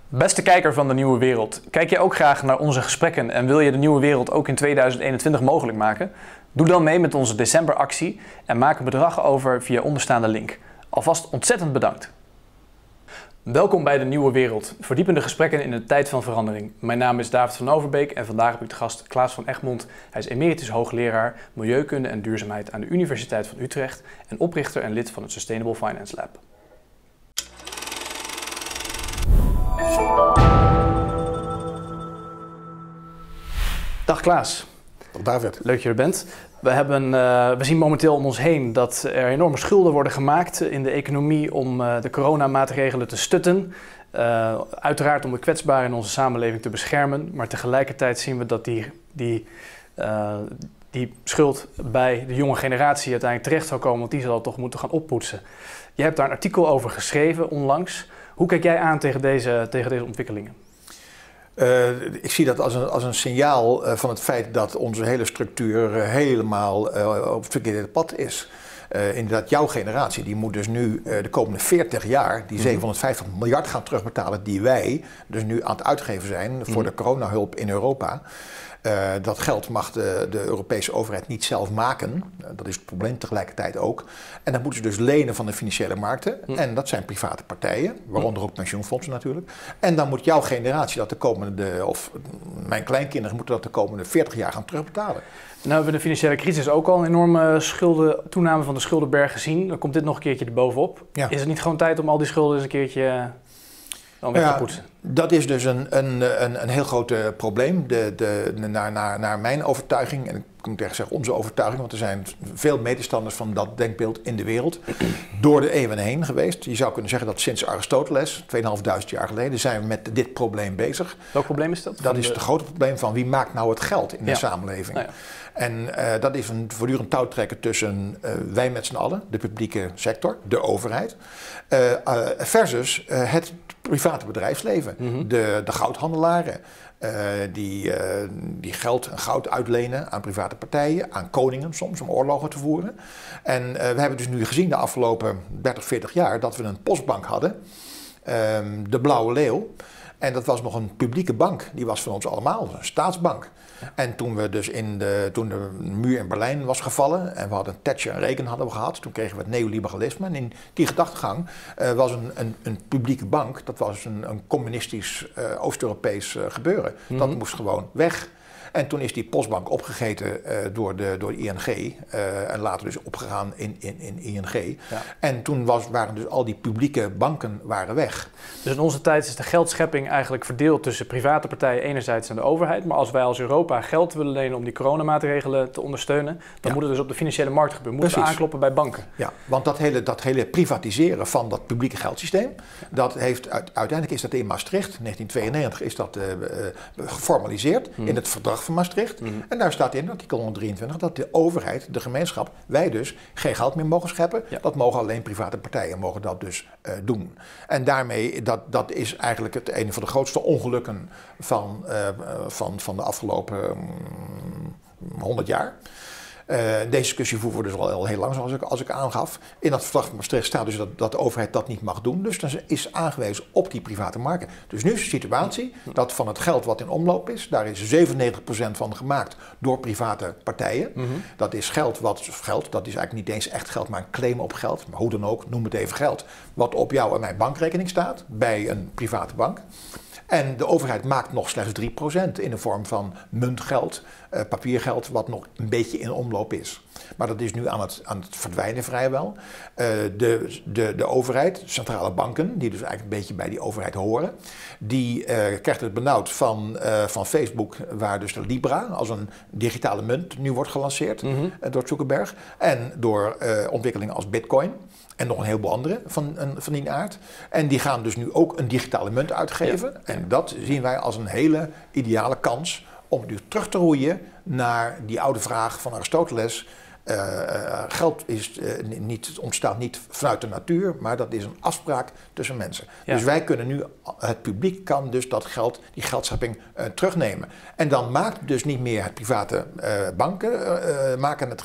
Beste kijker van de Nieuwe Wereld, kijk je ook graag naar onze gesprekken en wil je de Nieuwe Wereld ook in 2021 mogelijk maken? Doe dan mee met onze decemberactie en maak een bedrag over via onderstaande link. Alvast ontzettend bedankt. Welkom bij de Nieuwe Wereld, verdiepende gesprekken in een tijd van verandering. Mijn naam is David van Overbeek en vandaag heb ik de gast Klaas van Egmond. Hij is emeritus hoogleraar Milieukunde en Duurzaamheid aan de Universiteit van Utrecht en oprichter en lid van het Sustainable Finance Lab. Dag Klaas. Dag David. Leuk dat je er bent. We zien momenteel om ons heen dat er enorme schulden worden gemaakt in de economie om de coronamaatregelen te stutten. Uiteraard om de kwetsbaren in onze samenleving te beschermen. Maar tegelijkertijd zien we dat die schuld bij de jonge generatie uiteindelijk terecht zal komen, want die zal het toch moeten gaan oppoetsen. Je hebt daar een artikel over geschreven onlangs. Hoe kijk jij aan tegen deze ontwikkelingen? Ik zie dat als een signaal van het feit dat onze hele structuur helemaal op het verkeerde pad is. Inderdaad, jouw generatie die moet dus nu de komende 40 jaar die 750 miljard gaan terugbetalen die wij dus nu aan het uitgeven zijn voor de coronahulp in Europa. Dat geld mag de Europese overheid niet zelf maken. Dat is het probleem tegelijkertijd ook. En dat moeten ze dus lenen van de financiële markten. En dat zijn private partijen, waaronder ook pensioenfondsen natuurlijk. En dan moet jouw generatie dat de komende, of mijn kleinkinderen moeten dat de komende 40 jaar gaan terugbetalen. Nou hebben we de financiële crisis ook al een enorme toename van de schuldenberg gezien. Dan komt dit nog een keertje erbovenop. Ja. Is het niet gewoon tijd om al die schulden eens een keertje weg te poetsen? Dat is dus een heel groot probleem. Naar mijn overtuiging, en ik moet echt zeggen onze overtuiging, want er zijn veel medestanders van dat denkbeeld in de wereld, door de eeuwen heen geweest. Je zou kunnen zeggen dat sinds Aristoteles, 2500 jaar geleden, zijn we met dit probleem bezig. Welk probleem is dat? Dat is het grote probleem van wie maakt nou het geld in de samenleving. Nou ja. En dat is een voortdurend touwtrekken tussen wij met z'n allen, de publieke sector, de overheid, versus het private bedrijfsleven, de goudhandelaren. Die goud uitlenen aan private partijen, aan koningen soms om oorlogen te voeren. En we hebben dus nu gezien de afgelopen 30, 40 jaar dat we een postbank hadden, de Blauwe Leeuw. En dat was nog een publieke bank, die was van ons allemaal, een staatsbank. En toen toen de muur in Berlijn was gevallen en we hadden Thatcher en Reagan hadden we gehad, toen kregen we het neoliberalisme. En in die gedachtegang was een publieke bank, dat was een communistisch Oost-Europees gebeuren. Dat moest gewoon weg. En toen is die postbank opgegeten door de ING en later dus opgegaan in ING. Ja. En toen waren dus al die publieke banken waren weg. Dus in onze tijd is de geldschepping eigenlijk verdeeld tussen private partijen enerzijds en de overheid. Maar als wij als Europa geld willen lenen om die coronamaatregelen te ondersteunen, dan moet het dus op de financiële markt gebeuren. Moeten we aankloppen bij banken. Ja, want dat hele privatiseren van dat publieke geldsysteem, dat heeft uiteindelijk is dat in Maastricht, 1992 is dat geformaliseerd in het verdrag van Maastricht. En daar staat in artikel 123 dat de overheid, de gemeenschap, wij dus geen geld meer mogen scheppen. Ja. Dat mogen alleen private partijen mogen dat dus doen. En daarmee, dat is eigenlijk een van de grootste ongelukken van de afgelopen 100 jaar. Deze discussie voeren we dus al heel lang, zoals ik aangaf. In dat verdrag van Maastricht staat dus dat de overheid dat niet mag doen. Dus dan is aangewezen op die private markten. Dus nu is de situatie dat van het geld wat in omloop is, daar is 97% van gemaakt door private partijen. Dat is geld, dat is eigenlijk niet eens echt geld, maar een claim op geld. Maar hoe dan ook, noem het even geld. Wat op jouw en mijn bankrekening staat, bij een private bank. En de overheid maakt nog slechts 3% in de vorm van muntgeld, papiergeld, wat nog een beetje in omloop is. Maar dat is nu aan het verdwijnen vrijwel. De overheid, centrale banken, die dus eigenlijk een beetje bij die overheid horen, die krijgt het benauwd van Facebook, waar dus de Libra als een digitale munt nu wordt gelanceerd door Zuckerberg. En door ontwikkelingen als Bitcoin. En nog een heleboel andere van die aard. En die gaan dus nu ook een digitale munt uitgeven. Ja. En dat zien wij als een hele ideale kans om nu terug te roeien naar die oude vraag van Aristoteles. Geld ontstaat niet vanuit de natuur, maar dat is een afspraak tussen mensen. Ja. Dus wij kunnen nu, het publiek kan dus dat geld, die geldschepping terugnemen. En dan maakt dus niet meer het private banken maken het geld.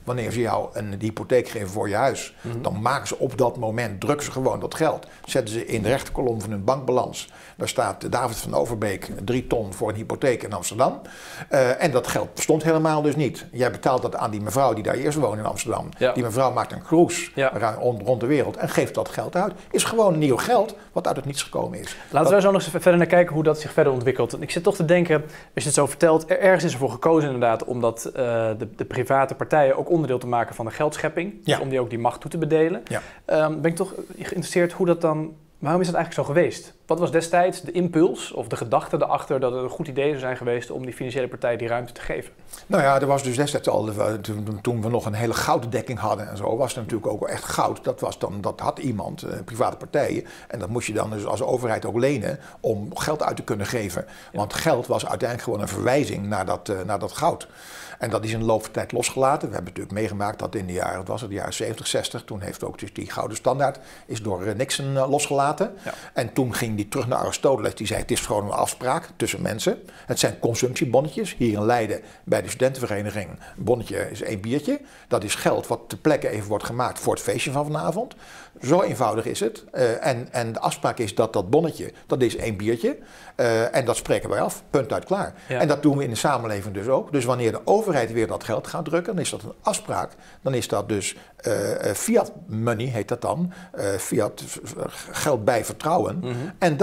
wanneer ze jou een hypotheek geven voor je huis, dan maken ze op dat moment, drukken ze gewoon dat geld, zetten ze in de rechterkolom van hun bankbalans. Daar staat David van Overbeek 3 ton voor een hypotheek in Amsterdam. En dat geld bestond helemaal dus niet. Jij betaalt dat aan die mevrouw die daar eerst woont in Amsterdam. Ja. Die mevrouw maakt een cruise rond de wereld en geeft dat geld uit. Is gewoon nieuw geld wat uit het niets gekomen is. Laten we zo nog eens verder naar kijken hoe dat zich verder ontwikkelt. Ik zit toch te denken, als je het zo vertelt, ergens is ervoor gekozen inderdaad om dat de private partijen ook onderdeel te maken van de geldschepping. Ja. Dus om die ook die macht toe te bedelen. Ja. Ben ik toch geïnteresseerd hoe dat dan... Waarom is dat eigenlijk zo geweest? Wat was destijds de impuls of de gedachte erachter dat het een goed idee zou zijn geweest om die financiële partijen die ruimte te geven? Nou ja, er was dus destijds al, toen we nog een hele gouddekking hadden en zo, was er natuurlijk ook echt goud. Dat had iemand, private partijen. En dat moest je dan dus als overheid ook lenen om geld uit te kunnen geven. Want geld was uiteindelijk gewoon een verwijzing naar dat goud. En dat is in de loop van de tijd losgelaten. We hebben natuurlijk meegemaakt dat in de jaren 70, 60, toen heeft ook dus die gouden standaard is door Nixon losgelaten. Ja. En toen ging die terug naar Aristoteles. Die zei het is gewoon een afspraak tussen mensen. Het zijn consumptiebonnetjes. Hier in Leiden bij de studentenvereniging, een bonnetje is 1 biertje. Dat is geld wat ter plekke even wordt gemaakt voor het feestje van vanavond. Zo eenvoudig is het. En de afspraak is dat bonnetje, dat is 1 biertje. En dat spreken wij af. Punt uit klaar. Ja. En dat doen we in de samenleving dus ook. Dus wanneer de overheid weer dat geld gaat drukken, dan is dat een afspraak. Dan is dat dus fiat money, heet dat dan. Fiat geld bij vertrouwen. En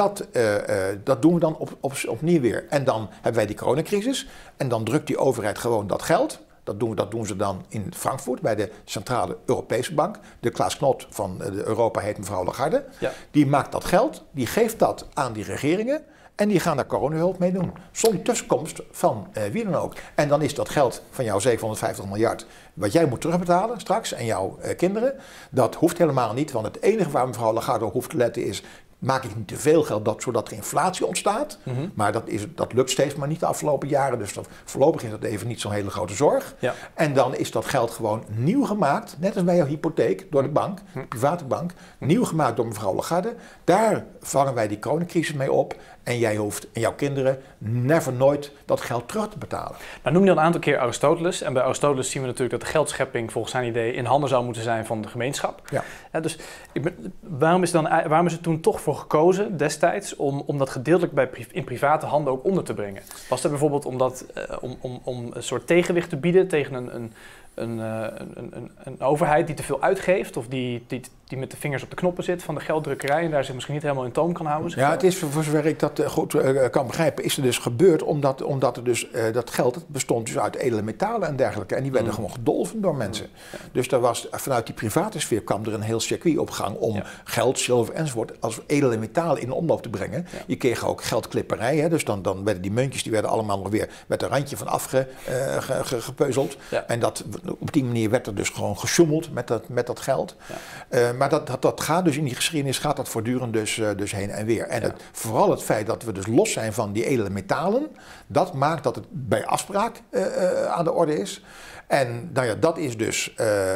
dat doen we dan opnieuw weer. En dan hebben wij die coronacrisis. En dan drukt die overheid gewoon dat geld. Dat doen ze dan in Frankfurt bij de Centrale Europese Bank. De Klaas Knot van Europa heet mevrouw Lagarde. Ja. Die maakt dat geld, die geeft dat aan die regeringen. En die gaan daar coronahulp mee doen. Zonder tussenkomst van wie dan ook. En dan is dat geld van jouw 750 miljard... wat jij moet terugbetalen straks en jouw kinderen. Dat hoeft helemaal niet. Want het enige waar mevrouw Lagarde op hoeft te letten is... maak ik niet te veel geld zodat er inflatie ontstaat. Maar dat lukt steeds maar niet de afgelopen jaren. Dus voorlopig is dat even niet zo'n hele grote zorg. Ja. En dan is dat geld gewoon nieuw gemaakt. Net als bij jouw hypotheek door de bank, de private bank. Nieuw gemaakt door mevrouw Lagarde. Daar vangen wij die coronacrisis mee op. En jij hoeft en jouw kinderen nooit dat geld terug te betalen. Nou noem je al een aantal keer Aristoteles. En bij Aristoteles zien we natuurlijk dat de geldschepping volgens zijn idee in handen zou moeten zijn van de gemeenschap. Ja. Dus waarom is er toen toch voor gekozen destijds om dat gedeeltelijk in private handen ook onder te brengen? Was dat bijvoorbeeld om een soort tegenwicht te bieden tegen een overheid die te veel uitgeeft of die met de vingers op de knoppen zit van de gelddrukkerij en daar zich misschien niet helemaal in toom kan houden? Ja, het is voor zover ik dat goed kan begrijpen, is er dus gebeurd omdat er dus dat geld bestond dus uit edele metalen en dergelijke en die werden gewoon gedolven door mensen. Ja. Dus daar was vanuit die private sfeer kwam er een heel circuit op gang om geld, zilver enzovoort als edele metalen in omloop te brengen. Ja. Je kreeg ook geldklipperij, hè, dus dan werden die muntjes die werden allemaal nog weer met een randje van afgepeuzeld. Ja. En op die manier werd er dus gewoon gesjoemeld met dat geld. Ja. Maar dat gaat dus in die geschiedenis gaat dat voortdurend dus heen en weer. En vooral het feit dat we dus los zijn van die edele metalen, dat maakt dat het bij afspraak aan de orde is. En nou ja, dat is dus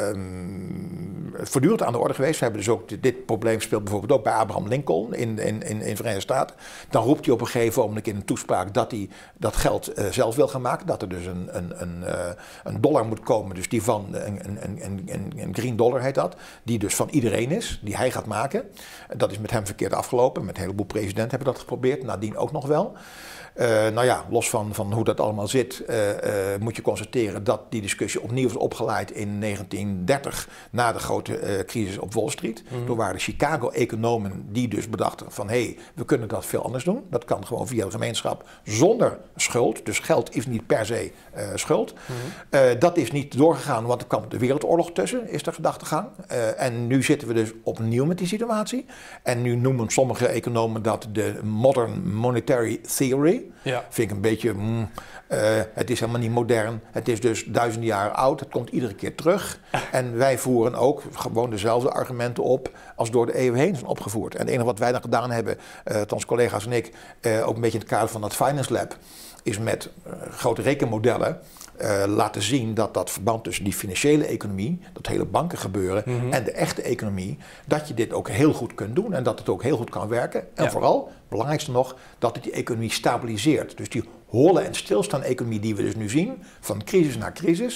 voortdurend aan de orde geweest. We hebben dus ook dit probleem speelt bijvoorbeeld ook bij Abraham Lincoln in de Verenigde Staten. Dan roept hij op een gegeven moment in een toespraak dat hij dat geld zelf wil gaan maken. Dat er dus een dollar moet komen, dus die van een green dollar heet dat. Die dus van iedereen is, die hij gaat maken. Dat is met hem verkeerd afgelopen. Met een heleboel presidenten hebben dat geprobeerd, nadien ook nog wel. Nou ja, los van hoe dat allemaal zit, moet je constateren dat die discussie opnieuw is opgeleid in 1930 na de grote crisis op Wall Street. Toen waren de Chicago-economen die dus bedachten van we kunnen dat veel anders doen. Dat kan gewoon via de gemeenschap zonder schuld. Dus geld is niet per se schuld. Dat is niet doorgegaan, want er kwam de wereldoorlog tussen, is de gedachtegang. En nu zitten we dus opnieuw met die situatie. En nu noemen sommige economen dat de modern monetary theory. Ja. Vind ik een beetje, het is helemaal niet modern. Het is dus duizenden jaren oud. Het komt iedere keer terug. En wij voeren ook gewoon dezelfde argumenten op als door de eeuwen heen zijn opgevoerd. En het enige wat wij dan gedaan hebben, onze collega's en ik, ook een beetje in het kader van dat Finance Lab, is met grote rekenmodellen laten zien dat verband tussen die financiële economie, dat hele bankengebeuren en de echte economie, dat je dit ook heel goed kunt doen en dat het ook heel goed kan werken. En vooral, belangrijkste nog, dat het die economie stabiliseert. Dus die holle en stilstaande economie die we dus nu zien, van crisis naar crisis,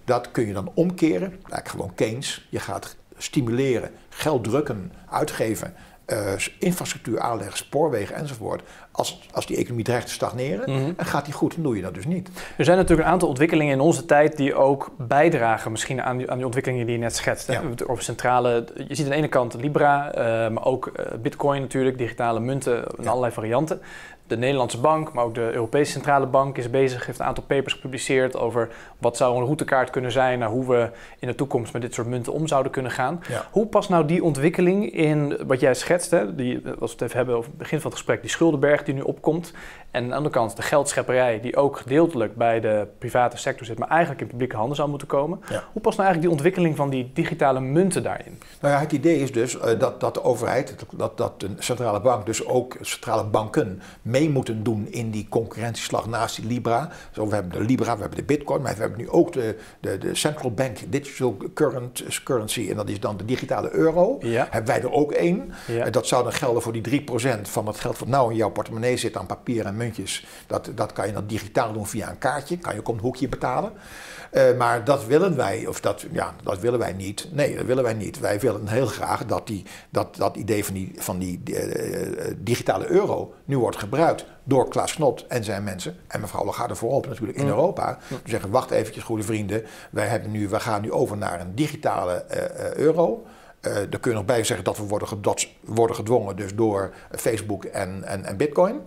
Dat kun je dan omkeren. Eigenlijk gewoon Keynes. Je gaat stimuleren, geld drukken, uitgeven, infrastructuur aanleggen, spoorwegen enzovoort. Als die economie dreigt te stagneren, en gaat die goed, dan doe je dat dus niet. Er zijn natuurlijk een aantal ontwikkelingen in onze tijd die ook bijdragen misschien aan die ontwikkelingen die je net schetst. Ja. Over centrale, je ziet aan de ene kant Libra, maar ook Bitcoin natuurlijk, digitale munten in allerlei varianten. De Nederlandse bank, maar ook de Europese Centrale Bank is bezig, heeft een aantal papers gepubliceerd over wat zou een routekaart kunnen zijn naar hoe we in de toekomst met dit soort munten om zouden kunnen gaan. Ja. Hoe past nou die ontwikkeling in wat jij schetst, hè? Als we het even hebben over het begin van het gesprek, die schuldenberg die nu opkomt. En aan de andere kant de geldschepperij die ook gedeeltelijk bij de private sector zit, maar eigenlijk in publieke handen zou moeten komen. Ja. Hoe past nou eigenlijk die ontwikkeling van die digitale munten daarin? Nou ja, het idee is dus dat de overheid, dat de centrale bank, dus ook centrale banken mee moeten doen in die concurrentieslag naast die Libra. Zo, we hebben de Libra, we hebben de Bitcoin, maar we hebben nu ook de Central Bank Digital Currency en dat is dan de digitale euro. Ja. Hebben wij er ook één. Ja. Dat zou dan gelden voor die 3% van het geld wat nou in jouw portemonnee zit aan papier en muntjes. Dat kan je dan digitaal doen via een kaartje. Kan je ook een hoekje betalen. Maar dat willen wij, dat willen wij niet. Nee, dat willen wij niet. Wij willen heel graag dat idee van die digitale euro nu wordt gebruikt door Klaas Knot en zijn mensen. En mevrouw Lagarde voorop natuurlijk in Europa. We zeggen, wacht eventjes goede vrienden. We gaan nu over naar een digitale euro. Daar kun je nog bij zeggen dat we worden gedwongen dus door Facebook en Bitcoin.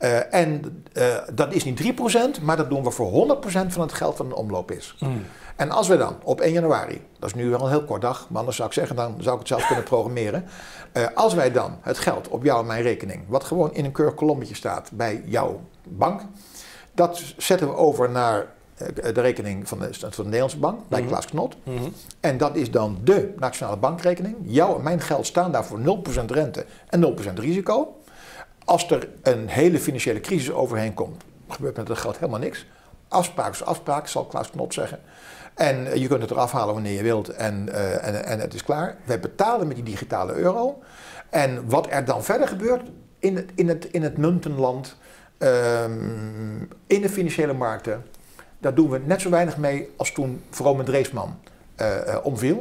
Dat is niet 3%, maar dat doen we voor 100% van het geld dat in omloop is. En als we dan op 1 januari, dat is nu wel een heel kort dag, maar anders zou ik zeggen, dan zou ik het zelf kunnen programmeren. Als wij dan het geld op jouw en mijn rekening, wat gewoon in een keurig kolommetje staat bij jouw bank, dat zetten we over naar de rekening van de Nederlandse bank, bij Klaas Knot. En dat is dan de nationale bankrekening. Jouw en mijn geld staan daar voor 0% rente en 0% risico. Als er een hele financiële crisis overheen komt, gebeurt met dat geld helemaal niks. Afspraak is afspraak, zal Klaas Knot zeggen. En je kunt het eraf halen wanneer je wilt en het is klaar. Wij betalen met die digitale euro. En wat er dan verder gebeurt in het muntenland, in de financiële markten, daar doen we net zo weinig mee als toen Vrome Dreesman omviel.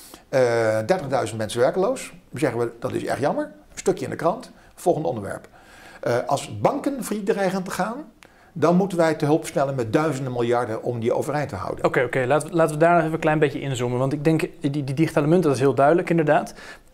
30.000 mensen werkeloos. Dan zeggen we, dat is erg jammer. Een stukje in de krant. Volgende onderwerp. Als banken failliet dreigen te gaan, dan moeten wij te hulp snellen met duizenden miljarden om die overeind te houden. Oké. Laten we daar nog even een klein beetje inzoomen. Want ik denk, die digitale munten, dat is heel duidelijk inderdaad.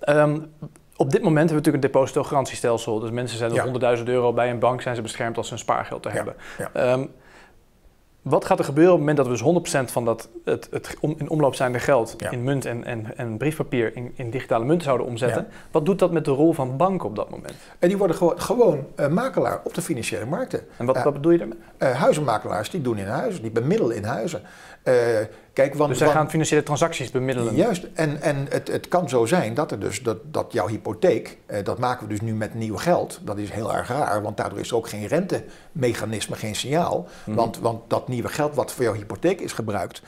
Op dit moment hebben we natuurlijk een depositogarantiestelsel. Dus mensen zetten €100.000 bij een bank, zijn ze beschermd als ze een spaargeld te hebben. Ja. Wat gaat er gebeuren op het moment dat we dus 100% van het in omloop zijnde geld in munt en briefpapier in digitale munten zouden omzetten? Ja. Wat doet dat met de rol van banken op dat moment? En die worden gewoon makelaar op de financiële markten. En wat bedoel je daarmee? Huizenmakelaars die doen in huizen, die bemiddelen in huizen. Dus zij gaan financiële transacties bemiddelen? Juist, en het kan zo zijn dat dat jouw hypotheek, dat maken we dus nu met nieuw geld. Dat is heel erg raar, want daardoor is er ook geen rentemechanisme, geen signaal. Want dat nieuwe geld wat voor jouw hypotheek is gebruikt,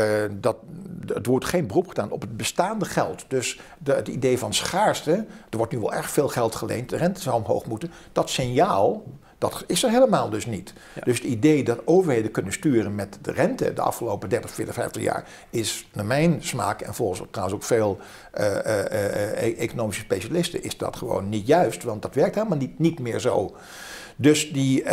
het wordt geen beroep gedaan op het bestaande geld. Dus het idee van schaarste, er wordt nu wel erg veel geld geleend, de rente zou omhoog moeten. Dat signaal, dat is er helemaal dus niet. Ja. Dus het idee dat overheden kunnen sturen met de rente de afgelopen 30, 40, 50 jaar is naar mijn smaak en volgens trouwens ook veel economische specialisten is dat gewoon niet juist. Want dat werkt helemaal niet meer zo. Dus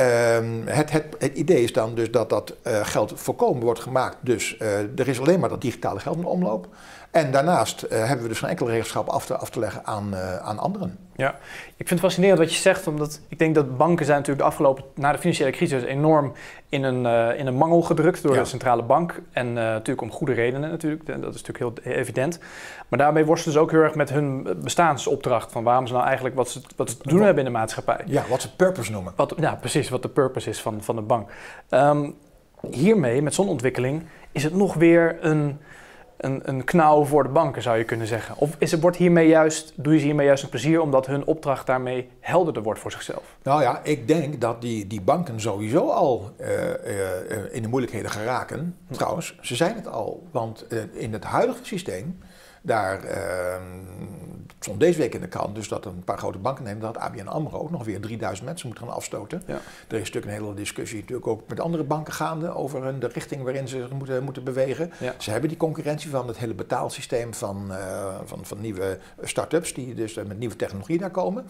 het idee is dan dus dat geld voorkomen wordt gemaakt. Dus er is alleen maar dat digitale geld in omloop. En daarnaast hebben we dus geen enkele regelschap af te leggen aan anderen. Ja, ik vind het fascinerend wat je zegt, omdat ik denk dat banken zijn natuurlijk na de financiële crisis enorm in een mangel gedrukt door de centrale bank. En natuurlijk om goede redenen natuurlijk, dat is natuurlijk heel evident. Maar daarmee worstelen ze ook heel erg met hun bestaansopdracht van waarom ze nou eigenlijk wat ze te doen hebben in de maatschappij. Ja, wat ze purpose noemen. Precies, wat de purpose is van de bank. Hiermee, met zo'n ontwikkeling, is het nog weer een knauw voor de banken, zou je kunnen zeggen. Of doe je ze hiermee juist een plezier omdat hun opdracht daarmee helderder wordt voor zichzelf? Nou ja, ik denk dat die banken sowieso al in de moeilijkheden geraken. Trouwens, ze zijn het al. Want in het huidige systeem Daar stond deze week in de krant dus dat een paar grote banken nemen dat ABN AMRO ook nog weer 3000 mensen moet gaan afstoten. Ja. Er is natuurlijk een hele discussie natuurlijk ook met andere banken gaande over de richting waarin ze moeten bewegen. Ja. Ze hebben die concurrentie van het hele betaalsysteem van nieuwe start-ups die dus met nieuwe technologie daar komen.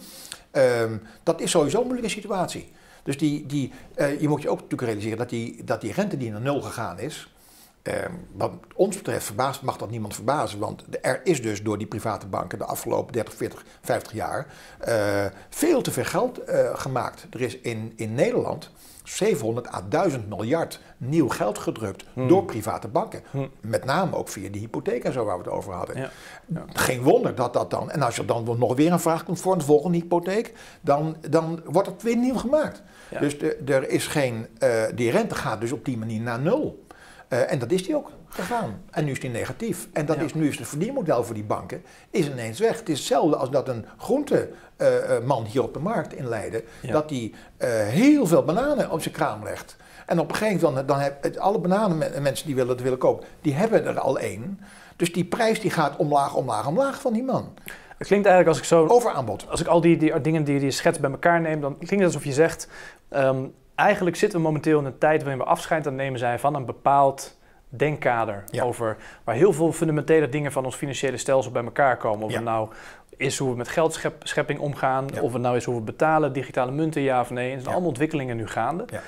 Dat is sowieso een moeilijke situatie. Dus je moet je ook natuurlijk realiseren dat die rente die naar 0 gegaan is. Wat ons betreft mag dat niemand verbazen, want er is dus door die private banken de afgelopen 30, 40, 50 jaar veel te veel geld gemaakt. Er is in Nederland 700 à 1000 miljard nieuw geld gedrukt door private banken. Met name ook via die hypotheek en zo waar we het over hadden. Ja. Ja. Geen wonder dat dan, en als er dan nog weer een vraag komt voor een volgende hypotheek, dan wordt het weer nieuw gemaakt. Ja. Dus er is geen, die rente gaat dus op die manier naar 0. En dat is die ook gegaan. En nu is die negatief. En dat is nu het verdienmodel voor die banken is ineens weg. Het is hetzelfde als dat een groenteman hier op de markt in Leiden, dat die heel veel bananen op zijn kraam legt. En op een gegeven moment, dan hebben alle bananen mensen die willen kopen, die hebben er al één. Dus die prijs die gaat omlaag van die man. Het klinkt eigenlijk als ik zo... Overaanbod. Als ik al die dingen die je schetst bij elkaar neem, dan klinkt het alsof je zegt, eigenlijk zitten we momenteel in een tijd waarin we afscheid aan het nemen zijn van een bepaald denkkader. Over waar heel veel fundamentele dingen van ons financiële stelsel bij elkaar komen. Of het nou is hoe we met geldschepping omgaan, of het nou is hoe we betalen, digitale munten, ja of nee. Het zijn allemaal ontwikkelingen nu gaande. Ja.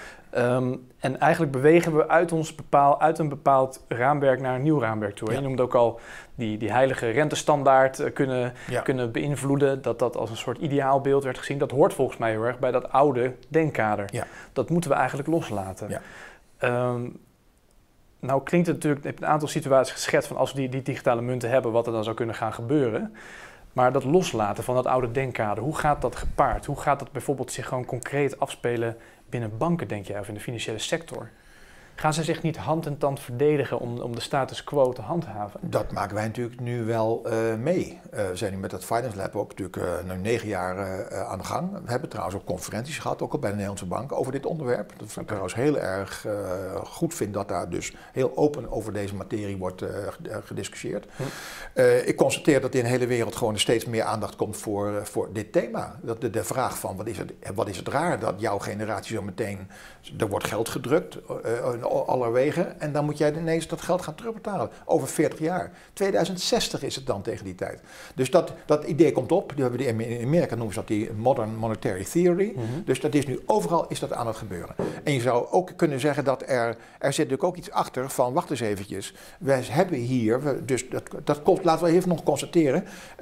En eigenlijk bewegen we uit een bepaald raamwerk naar een nieuw raamwerk toe. Ja. Je noemde ook al die heilige rentestandaard kunnen beïnvloeden. Dat als een soort ideaalbeeld werd gezien. Dat hoort volgens mij heel erg bij dat oude denkkader. Ja. Dat moeten we eigenlijk loslaten. Ja. Nou klinkt het natuurlijk, je hebt een aantal situaties geschetst van als we die digitale munten hebben, wat er dan zou kunnen gaan gebeuren. Maar dat loslaten van dat oude denkkader, hoe gaat dat gepaard? Hoe gaat dat bijvoorbeeld zich gewoon concreet afspelen binnen banken, denk jij, of in de financiële sector? Gaan ze zich niet hand en tand verdedigen om de status quo te handhaven? Dat maken wij natuurlijk nu wel mee. We zijn nu met het Finance Lab ook natuurlijk nu 9 jaar aan de gang. We hebben trouwens ook conferenties gehad, ook al bij de Nederlandse Bank, over dit onderwerp. Dat ik trouwens heel erg goed vind dat daar dus heel open over deze materie wordt gediscussieerd. Ik constateer dat in de hele wereld gewoon steeds meer aandacht komt voor dit thema. De vraag van wat is het raar dat jouw generatie zo meteen, er wordt geld gedrukt allerwege en dan moet jij ineens dat geld gaan terugbetalen over 40 jaar. 2060 is het dan tegen die tijd. Dus dat idee komt op. In Amerika noemen ze dat die Modern Monetary Theory. Dus dat is nu overal is dat aan het gebeuren. En je zou ook kunnen zeggen dat er zit natuurlijk ook iets achter van wacht eens eventjes. Wij hebben hier, dus laten we even nog constateren,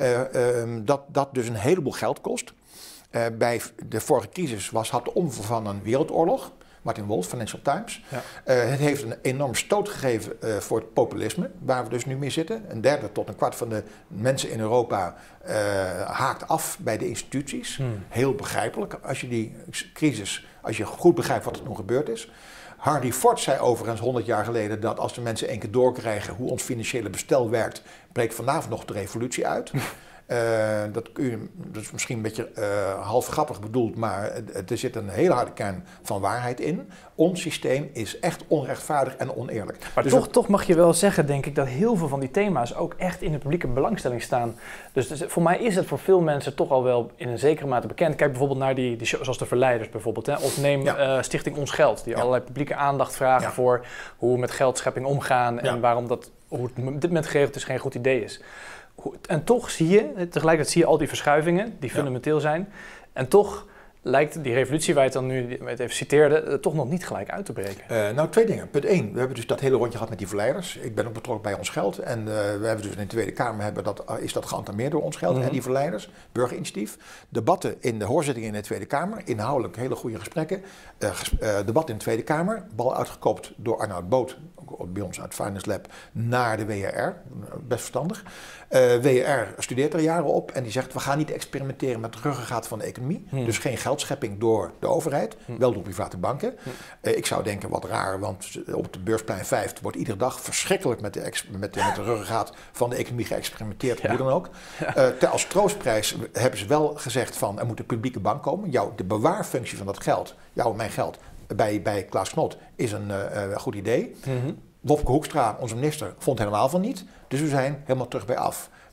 dat dus een heleboel geld kost. Bij de vorige crisis had de omvang van een wereldoorlog. Martin Wolf, Financial Times. Ja. Het heeft een enorm stoot gegeven voor het populisme, waar we dus nu mee zitten. Een derde tot een kwart van de mensen in Europa haakt af bij de instituties. Heel begrijpelijk als je die crisis, als je goed begrijpt wat er toen gebeurd is. Henry Ford zei overigens 100 jaar geleden dat als de mensen 1 keer doorkrijgen hoe ons financiële bestel werkt, breekt vanavond nog de revolutie uit. Dat is misschien een beetje half grappig bedoeld, maar er zit een hele harde kern van waarheid in. Ons systeem is echt onrechtvaardig en oneerlijk. Maar dus toch mag je wel zeggen, denk ik, dat heel veel van die thema's ook echt in de publieke belangstelling staan. Dus voor mij is het voor veel mensen toch al wel in een zekere mate bekend. Kijk bijvoorbeeld naar die shows zoals De Verleiders bijvoorbeeld. Hè? Of neem Stichting Ons Geld, die allerlei publieke aandacht vragen voor hoe we met geldschepping omgaan en waarom hoe het op dit moment geregeld is geen goed idee is. En toch zie je, tegelijkertijd zie je al die verschuivingen die fundamenteel zijn. En toch lijkt die revolutie waar je het dan nu even citeerde, toch nog niet gelijk uit te breken. Nou, 2 dingen. Punt 1, we hebben dus dat hele rondje gehad met die verleiders. Ik ben ook betrokken bij Ons Geld. En we hebben dus in de Tweede Kamer is dat geantameerd door Ons Geld en die verleiders. Burgerinitiatief. Debatten in de hoorzittingen in de Tweede Kamer. Inhoudelijk hele goede gesprekken. Debat in de Tweede Kamer. Bal uitgekoopt door Arnoud Boot, ook bij ons uit Finance Lab, naar de WRR. Best verstandig. WRR studeert er jaren op en die zegt we gaan niet experimenteren met de ruggengraat van de economie. Dus geen geldschepping door de overheid, wel door private banken. Ik zou denken wat raar, want op de Beursplein 5 wordt iedere dag verschrikkelijk met de ruggengraat van de economie geëxperimenteerd, hoe dan ook. Als troostprijs hebben ze wel gezegd van er moet een publieke bank komen. De bewaarfunctie van dat geld, jouw en mijn geld, bij Klaas Knot is een goed idee. Wopke Hoekstra, onze minister, vond helemaal van niet. Dus we zijn helemaal terug bij af.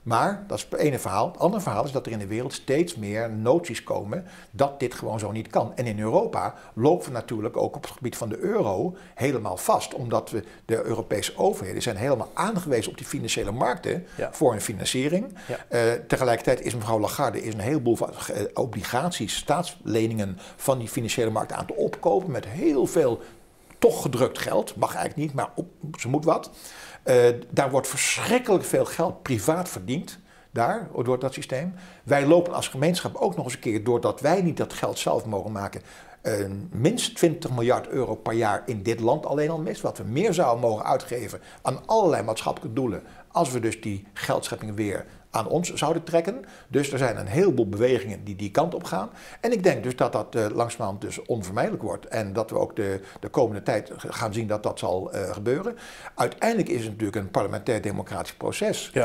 Maar dat is het ene verhaal. Het andere verhaal is dat er in de wereld steeds meer noties komen dat dit gewoon zo niet kan. En in Europa lopen we natuurlijk ook op het gebied van de euro helemaal vast. Omdat de Europese overheden zijn helemaal aangewezen op die financiële markten voor hun financiering. Ja. Tegelijkertijd is mevrouw Lagarde een heleboel obligaties, staatsleningen van die financiële markten aan het opkopen met heel veel toch gedrukt geld. Mag eigenlijk niet, maar ze moet wat. Daar wordt verschrikkelijk veel geld privaat verdiend, door dat systeem. Wij lopen als gemeenschap ook nog eens een keer, doordat wij niet dat geld zelf mogen maken, minst 20 miljard euro per jaar in dit land alleen al mis. Wat we meer zouden mogen uitgeven aan allerlei maatschappelijke doelen, als we dus die geldschepping weer aan ons zouden trekken. Dus er zijn een heleboel bewegingen die kant op gaan. En ik denk dus dat dat langzamerhand dus onvermijdelijk wordt. En dat we ook de komende tijd gaan zien dat dat zal gebeuren. Uiteindelijk is het natuurlijk een parlementair democratisch proces. Ja.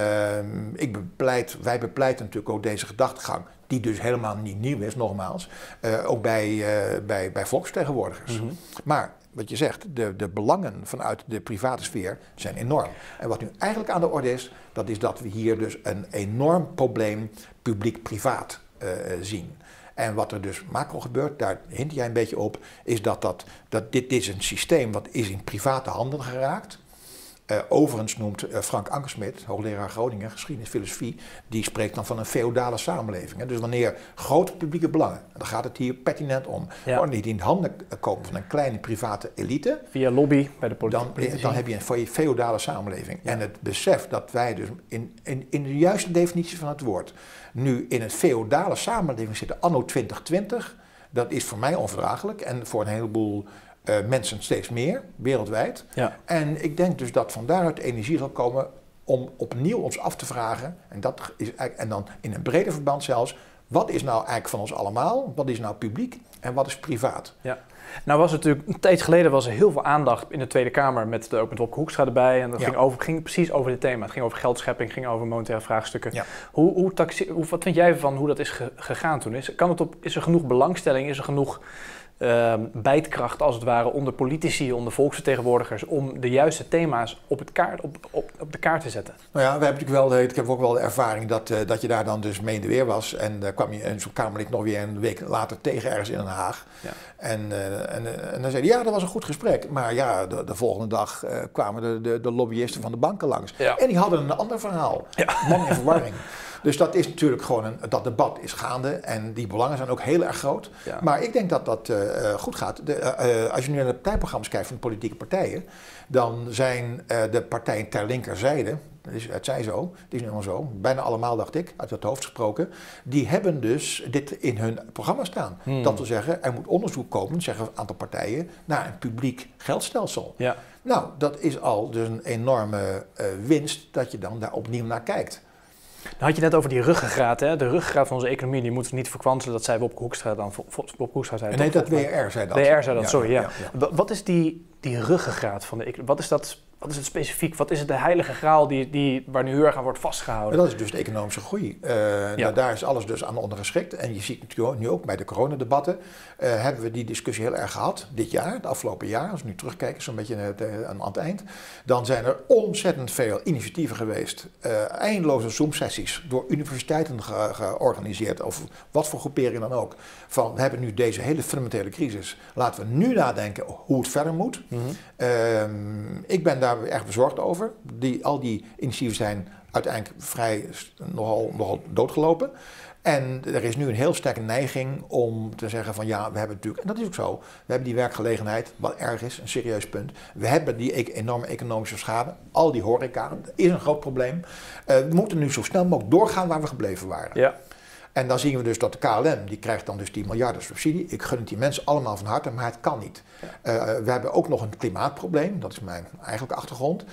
Wij bepleiten natuurlijk ook deze gedachtegang, die dus helemaal niet nieuw is, nogmaals. Ook bij volksvertegenwoordigers. Mm-hmm. Maar wat je zegt, de belangen vanuit de private sfeer zijn enorm. En wat nu eigenlijk aan de orde is, dat is dat we hier dus een enorm probleem publiek-privaat zien. En wat er dus macro gebeurt, daar hint jij een beetje op, is dat dit is een systeem wat is in private handen geraakt. Overigens noemt Frank Ankersmit, hoogleraar Groningen, geschiedenis, filosofie, die spreekt dan van een feodale samenleving. Hè. Dus wanneer grote publieke belangen, dan gaat het hier pertinent om, niet in de handen komen van een kleine private elite. Via lobby bij de politiek. Dan heb je een feodale samenleving. Ja. En het besef dat wij dus in de juiste definitie van het woord nu in een feodale samenleving zitten anno 2020, dat is voor mij onverdraaglijk en voor een heleboel mensen steeds meer, wereldwijd. Ja. En ik denk dus dat van daaruit energie zal komen om opnieuw ons af te vragen, en dan in een breder verband zelfs, wat is nou eigenlijk van ons allemaal, wat is nou publiek en wat is privaat? Ja. Nou was het natuurlijk, een tijd geleden was er heel veel aandacht in de Tweede Kamer met Wopke Hoekstra erbij. En dat ging precies over dit thema. Het ging over geldschepping, ging over monetaire vraagstukken. Ja. Wat vind jij van hoe dat is gegaan toen? Is er genoeg belangstelling, is er genoeg bijtkracht als het ware onder politici, onder volksvertegenwoordigers om de juiste thema's op de kaart te zetten? Nou ja, ik heb ook wel de ervaring dat je daar dan dus mee in de weer was en dan kwam je zo'n Kamerlid nog weer een week later tegen ergens in Den Haag. Ja. En dan zei hij, ja, dat was een goed gesprek. Maar ja, de volgende dag kwamen de lobbyisten van de banken langs. Ja. En die hadden een ander verhaal. Ja. Man in verwarring. Dus dat is natuurlijk gewoon dat debat is gaande en die belangen zijn ook heel erg groot. Ja. Maar ik denk dat dat goed gaat. Als je nu naar de partijprogramma's kijkt van de politieke partijen, dan zijn de partijen ter linkerzijde, het zij zo, het is nu helemaal zo, bijna allemaal dacht ik, uit het hoofd gesproken, die hebben dus dit in hun programma staan. Dat wil zeggen, er moet onderzoek komen, zeggen een aantal partijen, naar een publiek geldstelsel. Ja. Nou, dat is al dus een enorme winst dat je dan daar opnieuw naar kijkt. Dan had je net over die ruggengraat, hè? De ruggengraat van onze economie, die moeten we niet verkwanselen. Dat zei Wopke Hoekstra dan. Wopke Hoekstra zei nee, dat WR zei dat. WR zei dat, sorry, ja. Wat is die ruggengraat van de economie? Wat is het specifiek? Wat is het de heilige graal waar nu heel erg aan wordt vastgehouden? Dat is dus de economische groei. Daar is alles dus aan ondergeschikt. En je ziet natuurlijk nu ook bij de coronadebatten, hebben we die discussie heel erg gehad. Dit jaar, het afgelopen jaar, als we nu terugkijken, zo'n beetje aan het eind. Dan zijn er ontzettend veel initiatieven geweest. Eindeloze Zoom-sessies door universiteiten georganiseerd. Of wat voor groeperingen dan ook. We hebben nu deze hele fundamentele crisis. Laten we nu nadenken hoe het verder moet. Mm-hmm. Ik ben daar erg bezorgd over. Al die initiatieven zijn uiteindelijk nogal doodgelopen. En er is nu een heel sterke neiging om te zeggen van ja, we hebben natuurlijk, en dat is ook zo, we hebben die werkgelegenheid, wat erg is, een serieus punt. We hebben die enorme economische schade, al die horeca, dat is een groot probleem. We moeten nu zo snel mogelijk doorgaan waar we gebleven waren. Ja. En dan zien we dus dat de KLM, die krijgt dan dus die miljarden subsidie. Ik gun het die mensen allemaal van harte, maar het kan niet. Ja. We hebben ook nog een klimaatprobleem, dat is mijn eigenlijke achtergrond.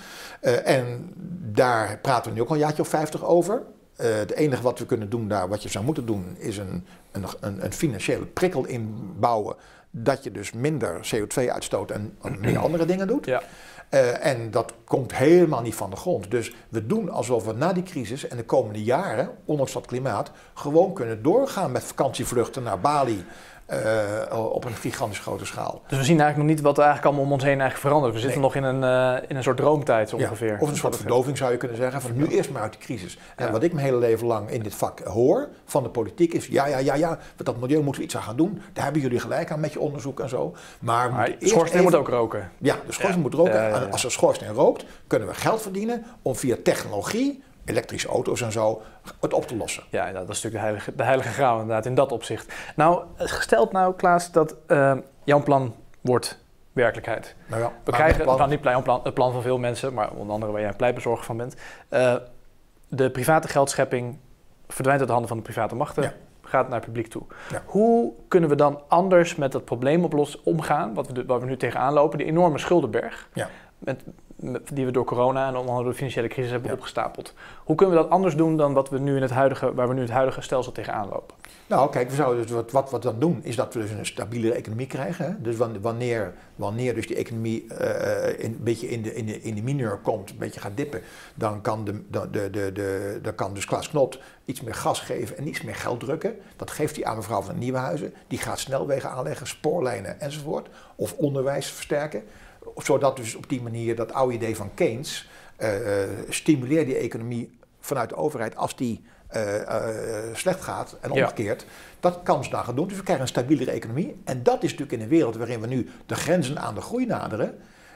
En daar praten we nu ook al een jaartje of 50 over. Het enige wat we kunnen doen daar, wat je zou moeten doen, is een financiële prikkel inbouwen. Dat je dus minder CO2 uitstoot en meer andere dingen doet. Ja. En dat komt helemaal niet van de grond. Dus we doen alsof we na die crisis en de komende jaren, ondanks dat klimaat, gewoon kunnen doorgaan met vakantievluchten naar Bali. op een gigantisch grote schaal. Dus we zien eigenlijk nog niet wat er eigenlijk allemaal om ons heen eigenlijk verandert. We zitten nog in een soort droomtijd ongeveer. Of een soort verdoving zou je kunnen zeggen, van nu eerst maar uit de crisis. En wat ik mijn hele leven lang in dit vak hoor van de politiek is, ja, dat milieu moeten we iets aan gaan doen. Daar hebben jullie gelijk aan met je onderzoek en zo. Maar de schoorsteen moet ook roken. Ja, de schoorsteen moet roken. Als de schoorsteen rookt, kunnen we geld verdienen om via technologie, elektrische auto's en zo, het op te lossen. Ja, dat is natuurlijk de heilige graal inderdaad, in dat opzicht. Nou, gesteld nou, Klaas, dat jouw plan wordt werkelijkheid. Nou ja, we krijgen het plan van veel mensen, maar onder andere waar jij een pleitbezorger van bent. De private geldschepping verdwijnt uit de handen van de private machten, gaat naar het publiek toe. Ja. Hoe kunnen we dan anders met dat probleem omgaan, waar we nu tegenaan lopen, die enorme schuldenberg, die we door corona en onder andere door de financiële crisis hebben opgestapeld. Hoe kunnen we dat anders doen dan waar we nu in het huidige stelsel tegenaan lopen? Nou, kijk, we zouden dus wat we dan doen, is dat we dus een stabielere economie krijgen. Hè? Dus wanneer dus die economie een beetje in de mineur komt, een beetje gaat dippen, dan kan dus Klaas Knot iets meer gas geven en iets meer geld drukken. Dat geeft hij aan mevrouw van Nieuwenhuizen. Die gaat snelwegen aanleggen, spoorlijnen enzovoort. Of onderwijs versterken. Zodat dus op die manier dat oude idee van Keynes stimuleert die economie vanuit de overheid als die slecht gaat en omgekeerd. Dat kan ze dan gaan doen. Dus we krijgen een stabielere economie. En dat is natuurlijk in een wereld waarin we nu de grenzen aan de groei naderen.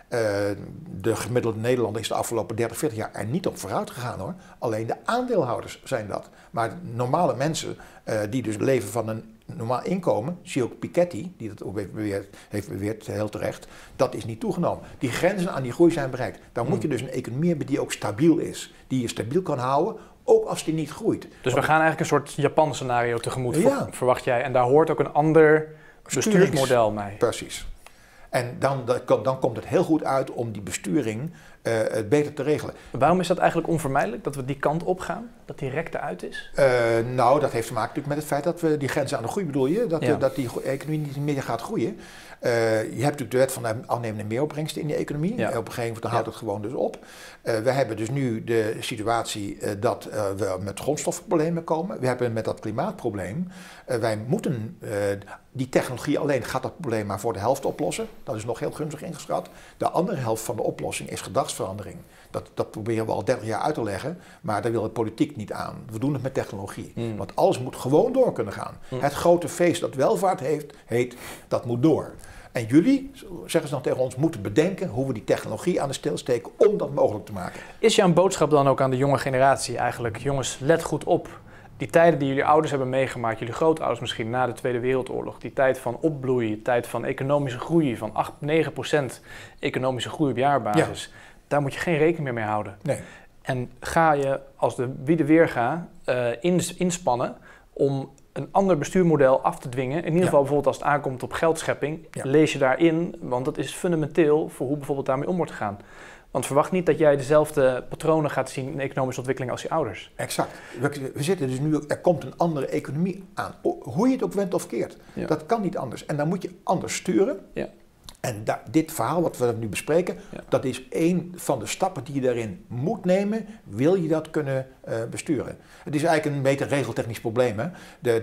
De gemiddelde Nederlander is de afgelopen 30, 40 jaar er niet op vooruit gegaan hoor. Alleen de aandeelhouders zijn dat. Maar normale mensen die dus leven van een normaal inkomen, zie je ook Piketty, die dat ook heeft beweerd, heel terecht, dat is niet toegenomen. Die grenzen aan die groei zijn bereikt. Dan moet je dus een economie hebben die ook stabiel is. Die je stabiel kan houden, ook als die niet groeit. Dus we gaan eigenlijk een soort Japan scenario tegemoet, verwacht jij. En daar hoort ook een ander bestuursmodel bij. Precies. En dan komt het heel goed uit om die besturing het beter te regelen. Waarom is dat eigenlijk onvermijdelijk, dat we die kant op gaan? Dat die rek eruit is? Nou, dat heeft te maken natuurlijk met het feit dat we die grenzen aan de groei, bedoel je? Dat die economie niet meer gaat groeien. Je hebt natuurlijk de wet van de afnemende meeropbrengsten in die economie. Ja. Op een gegeven moment houdt het gewoon dus op. We hebben dus nu de situatie dat we met grondstoffenproblemen komen. We hebben met dat klimaatprobleem. Wij moeten die technologie alleen gaat dat probleem maar voor de helft oplossen. Dat is nog heel gunstig ingeschat. De andere helft van de oplossing is gedragsverandering. Dat proberen we al 30 jaar uit te leggen, maar daar wil de politiek niet aan. We doen het met technologie. Want alles moet gewoon door kunnen gaan. Het grote feest dat welvaart heet, dat moet door. En jullie, zeggen ze dan tegen ons, moeten bedenken hoe we die technologie aan de stil steken om dat mogelijk te maken. Is jouw boodschap dan ook aan de jonge generatie eigenlijk? Jongens, let goed op. Die tijden die jullie ouders hebben meegemaakt, jullie grootouders misschien na de Tweede Wereldoorlog, die tijd van opbloei, tijd van economische groei, van 8-9% economische groei op jaarbasis, daar moet je geen rekening meer mee houden. Nee. En ga je als wie de weerga inspannen om een ander bestuurmodel af te dwingen. In ieder geval bijvoorbeeld als het aankomt op geldschepping, lees je daarin, want dat is fundamenteel voor hoe bijvoorbeeld daarmee om wordt gegaan. Want verwacht niet dat jij dezelfde patronen gaat zien in de economische ontwikkeling als je ouders. Exact. We zitten dus nu, er komt een andere economie aan. Hoe je het ook went of keert. Ja. Dat kan niet anders. En dan moet je anders sturen. Ja. En dit verhaal wat we nu bespreken, dat is één van de stappen die je daarin moet nemen, wil je dat kunnen besturen. Het is eigenlijk een beetje een regeltechnisch probleem. Hè?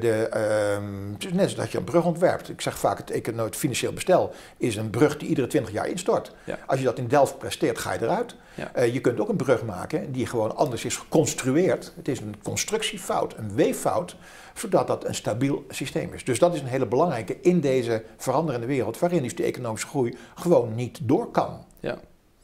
Het is net zoals dat je een brug ontwerpt. Ik zeg vaak, het financieel bestel is een brug die iedere 20 jaar instort. Ja. Als je dat in Delft presteert, ga je eruit. Ja. Je kunt ook een brug maken die gewoon anders is geconstrueerd. Het is een constructiefout, een weeffout, zodat dat een stabiel systeem is. Dus dat is een hele belangrijke in deze veranderende wereld, waarin dus die economische groei gewoon niet door kan. Ja.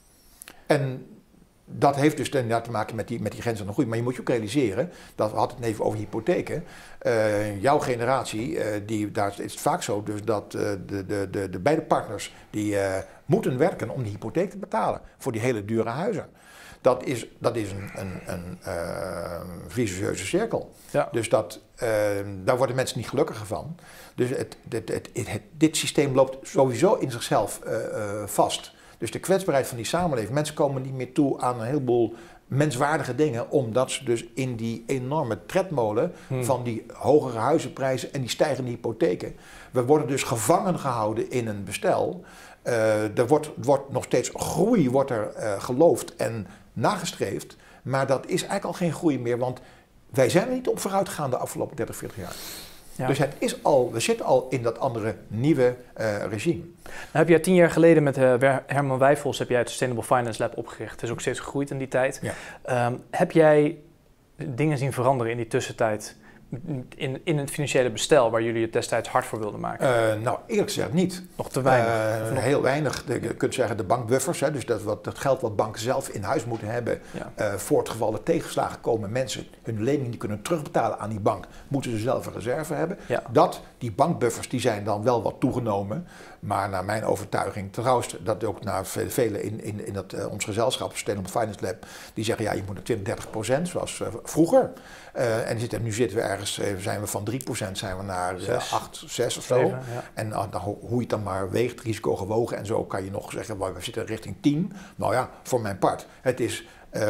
En dat heeft dus inderdaad te maken met die grenzen aan de groei. Maar je moet je ook realiseren, dat we hadden het even over hypotheken. Jouw generatie, daar is het vaak zo dus dat de beide partners die moeten werken om die hypotheek te betalen voor die hele dure huizen. Dat is een vicieuze cirkel. Ja. Dus daar worden mensen niet gelukkiger van. Dus dit systeem loopt sowieso in zichzelf vast. Dus de kwetsbaarheid van die samenleving. Mensen komen niet meer toe aan een heleboel menswaardige dingen, omdat ze dus in die enorme tredmolen van die hogere huizenprijzen en die stijgende hypotheken. We worden dus gevangen gehouden in een bestel. Er wordt nog steeds groei geloofd en nagestreefd, maar dat is eigenlijk al geen groei meer, want wij zijn er niet op vooruit gegaan de afgelopen 30, 40 jaar. Ja. Dus we zitten al in dat andere nieuwe regime. Nou, heb jij 10 jaar geleden met Herman Wijfels heb jij het Sustainable Finance Lab opgericht. Het is ook steeds gegroeid in die tijd. Ja. Heb jij dingen zien veranderen in die tussentijd? In het financiële bestel waar jullie het destijds hard voor wilden maken? Nou, eerlijk gezegd niet. Nog te weinig? Heel weinig. Je kunt zeggen de bankbuffers, hè, dus dat geld wat banken zelf in huis moeten hebben. Ja. Voor het geval er tegenslagen komen, mensen hun lening die kunnen terugbetalen aan die bank, moeten ze zelf een reserve hebben. Ja. Die bankbuffers die zijn dan wel wat toegenomen. Maar naar mijn overtuiging, trouwens, dat ook naar velen in ons gezelschap, Sustainable Finance Lab, die zeggen ja, je moet naar 20-30%, zoals vroeger. En nu zitten we ergens, zijn we van 3% zijn we naar 8, 6 of zo. 7, ja. En hoe je het dan maar weegt, risico gewogen en zo, kan je nog zeggen, we zitten richting 10. Nou ja, voor mijn part, het is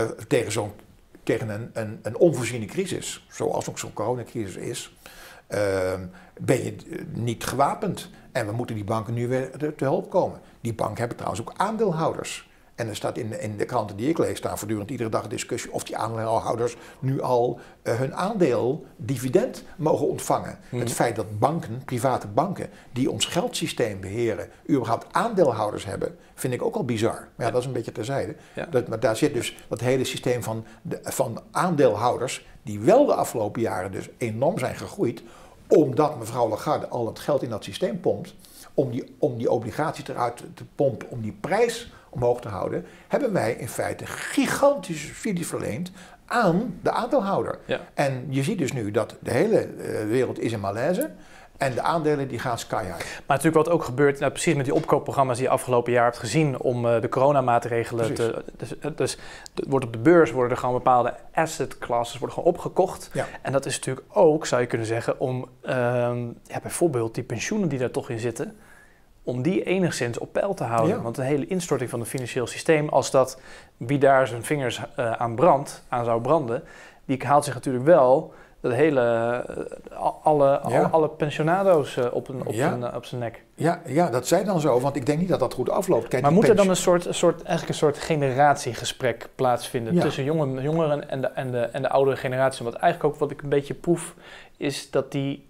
tegen een onvoorziene crisis, zoals ook zo'n coronacrisis is, ben je niet gewapend. En we moeten die banken nu weer te hulp komen. Die banken hebben trouwens ook aandeelhouders. En er staat in de kranten die ik lees, staan voortdurend iedere dag een discussie of die aandeelhouders nu al hun aandeel, dividend mogen ontvangen. Het feit dat banken, private banken, die ons geldsysteem beheren, überhaupt aandeelhouders hebben, vind ik ook al bizar. Maar ja, dat is een beetje terzijde. Ja. Maar daar zit dus dat hele systeem van aandeelhouders, die wel de afgelopen jaren dus enorm zijn gegroeid, omdat mevrouw Lagarde al het geld in dat systeem pompt, om die obligaties eruit te pompen, om die prijs omhoog te houden, hebben wij in feite gigantische subsidies verleend aan de aandeelhouder. Ja. En je ziet dus nu dat de hele wereld is in malaise en de aandelen die gaan sky high. Maar natuurlijk wat ook gebeurt, nou, precies met die opkoopprogramma's die je afgelopen jaar hebt gezien om de coronamaatregelen dus wordt op de beurs worden er gewoon bepaalde asset classes worden gewoon opgekocht. Ja. En dat is natuurlijk ook, zou je kunnen zeggen, om bijvoorbeeld die pensioenen die daar toch in zitten, om die enigszins op peil te houden. Ja. Want de hele instorting van het financieel systeem, als dat wie daar zijn vingers aan zou branden, die haalt zich natuurlijk wel dat alle pensionado's op zijn nek. Ja, dat zij dan zo, want ik denk niet dat dat goed afloopt. Kijk, maar moet er dan een soort generatiegesprek plaatsvinden tussen jongeren en de oudere generatie? Want eigenlijk ook wat ik een beetje proef, is dat de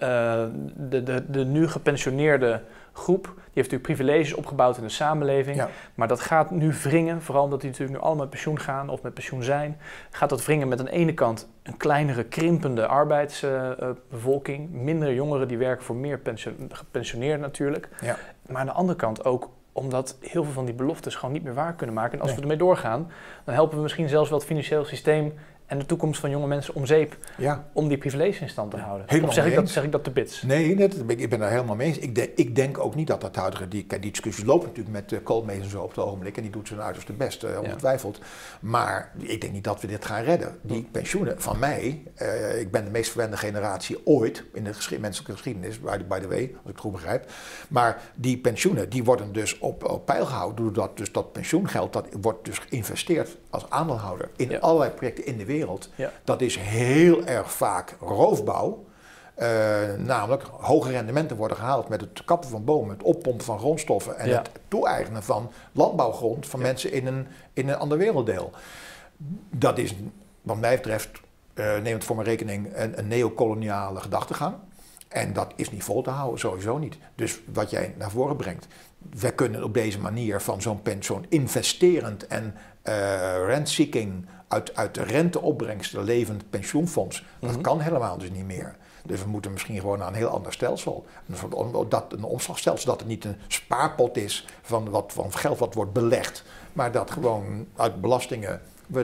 nu gepensioneerde groep, die heeft natuurlijk privileges opgebouwd in de samenleving, maar dat gaat nu wringen, vooral omdat die natuurlijk nu allemaal met pensioen gaan of met pensioen zijn, gaat dat wringen met aan de ene kant een kleinere, krimpende arbeidsbevolking, minder jongeren die werken voor meer gepensioneerden natuurlijk, maar aan de andere kant ook omdat heel veel van die beloftes gewoon niet meer waar kunnen maken. En als we ermee doorgaan, dan helpen we misschien zelfs wel het financieel systeem en de toekomst van jonge mensen om zeep om die privileges in stand te houden. Helemaal of zeg ik dat te bits? Nee, ik ben daar helemaal mee eens. Ik denk ook niet dat dat huidige, die discussie loopt natuurlijk met Koolmees en zo op het ogenblik en die doet zijn uiterste best, ongetwijfeld. Maar ik denk niet dat we dit gaan redden. Die pensioenen van mij, ik ben de meest verwende generatie ooit in de menselijke geschiedenis, by the way, als ik het goed begrijp. Maar die pensioenen, die worden dus op peil gehouden, doordat dus dat pensioengeld, dat wordt dus geïnvesteerd als aandeelhouder in allerlei projecten in de wereld. Ja. Dat is heel erg vaak roofbouw. Namelijk hoge rendementen worden gehaald met het kappen van bomen, het oppompen van grondstoffen en het toe-eigenen van landbouwgrond van mensen in een ander werelddeel. Dat is, wat mij betreft, neem het voor mijn rekening, een neocoloniale gedachtegang. En dat is niet vol te houden, sowieso niet. Dus wat jij naar voren brengt, wij kunnen op deze manier van zo'n investerend en rent-seeking uit de renteopbrengsten levend pensioenfonds, dat kan helemaal dus niet meer. Dus we moeten misschien gewoon naar een heel ander stelsel. Een omslagstelsel, dat het niet een spaarpot is van geld wat wordt belegd, maar dat gewoon uit belastingen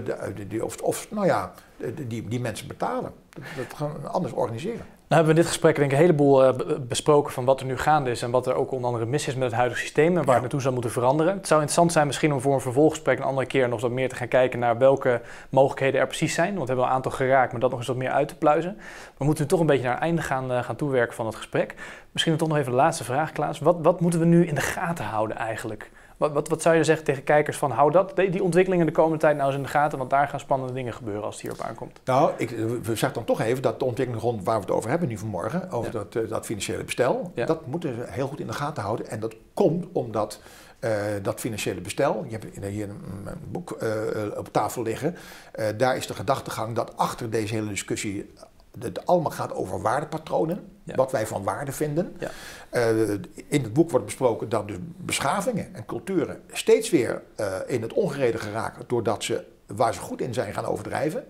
die mensen betalen. Dat gaan anders organiseren. Nou hebben we in dit gesprek denk ik een heleboel besproken van wat er nu gaande is en wat er ook onder andere mis is met het huidige systeem en waar het naartoe zou moeten veranderen. Het zou interessant zijn misschien om voor een vervolggesprek een andere keer nog wat meer te gaan kijken naar welke mogelijkheden er precies zijn. Want we hebben al een aantal geraakt, maar dat nog eens wat meer uit te pluizen. We moeten nu toch een beetje naar het einde gaan toewerken van het gesprek. Misschien toch nog even de laatste vraag, Klaas. Wat moeten we nu in de gaten houden eigenlijk? Wat zou je zeggen tegen kijkers van hou die ontwikkelingen de komende tijd nou eens in de gaten, want daar gaan spannende dingen gebeuren als het hierop aankomt. Nou, we zeggen dan toch even dat de ontwikkeling rond waar we het over hebben nu vanmorgen, over dat financiële bestel, dat moeten we heel goed in de gaten houden. En dat komt omdat dat financiële bestel, je hebt hier een boek op tafel liggen, daar is de gedachtegang dat achter deze hele discussie Het allemaal gaat over waardepatronen, wat wij van waarde vinden. Ja. In het boek wordt besproken dat dus beschavingen en culturen steeds weer in het ongereden geraken doordat ze waar ze goed in zijn gaan overdrijven.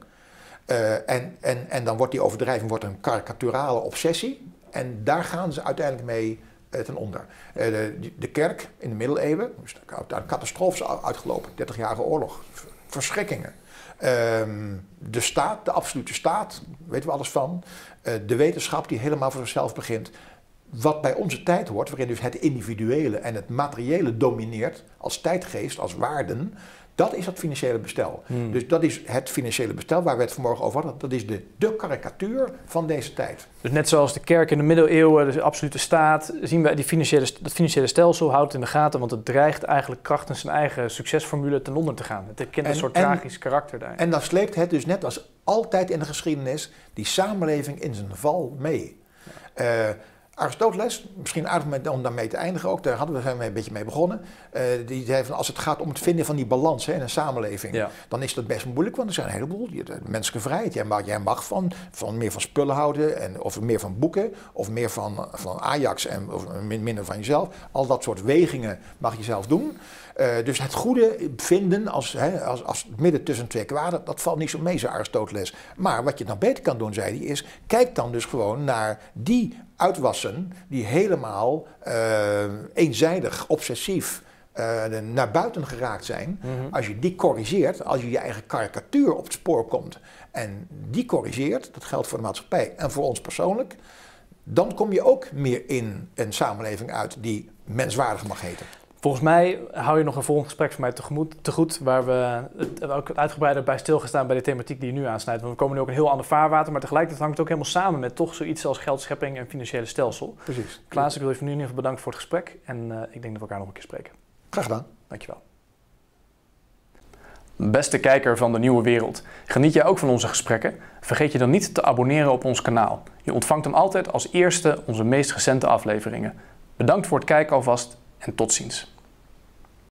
En dan wordt die overdrijving een karikaturale obsessie en daar gaan ze uiteindelijk mee ten onder. De kerk in de middeleeuwen is daar catastrofisch uitgelopen, 30-jarige oorlog, verschrikkingen. De staat, de absolute staat, weten we alles van. De wetenschap die helemaal voor zichzelf begint. Wat bij onze tijd hoort, waarin dus het individuele en het materiële domineert als tijdgeest, als waarden. Dat is het financiële bestel. Dus dat is het financiële bestel waar we het vanmorgen over hadden. Dat is de karikatuur van deze tijd. Dus net zoals de kerk in de middeleeuwen, de absolute staat, zien wij dat financiële stelsel houdt in de gaten, want het dreigt eigenlijk krachtens zijn eigen succesformule ten onder te gaan. Het herkent een soort tragisch karakter daar. En dan sleept het dus net als altijd in de geschiedenis die samenleving in zijn val mee. Aristoteles, misschien aardig om daarmee te eindigen ook, daar zijn we een beetje mee begonnen. Die zei van als het gaat om het vinden van die balans in een samenleving, dan is dat best moeilijk, want er zijn een heleboel. Menselijke vrijheid, jij mag van meer van spullen houden, of meer van boeken, of meer van Ajax of minder van jezelf. Al dat soort wegingen mag je zelf doen. Dus het goede vinden als midden tussen twee kwaden, dat valt niet zo mee, zei Aristoteles. Maar wat je nog beter kan doen, zei hij, is kijk dan dus gewoon naar die uitwassen die helemaal eenzijdig, obsessief naar buiten geraakt zijn. Als je die corrigeert, als je je eigen karikatuur op het spoor komt en die corrigeert, dat geldt voor de maatschappij en voor ons persoonlijk, dan kom je ook meer in een samenleving uit die menswaardig mag heten. Volgens mij hou je nog een volgend gesprek van mij te goed, waar we ook uitgebreider bij stilgestaan bij de thematiek die je nu aansnijdt. Want we komen nu ook in een heel ander vaarwater, maar tegelijkertijd hangt het ook helemaal samen met toch zoiets als geldschepping en financiële stelsel. Precies. Klaas, ik wil je voor nu in ieder geval bedanken voor het gesprek en ik denk dat we elkaar nog een keer spreken. Graag gedaan. Dankjewel. Beste kijker van De Nieuwe Wereld, geniet jij ook van onze gesprekken? Vergeet je dan niet te abonneren op ons kanaal. Je ontvangt dan altijd als eerste onze meest recente afleveringen. Bedankt voor het kijken alvast en tot ziens.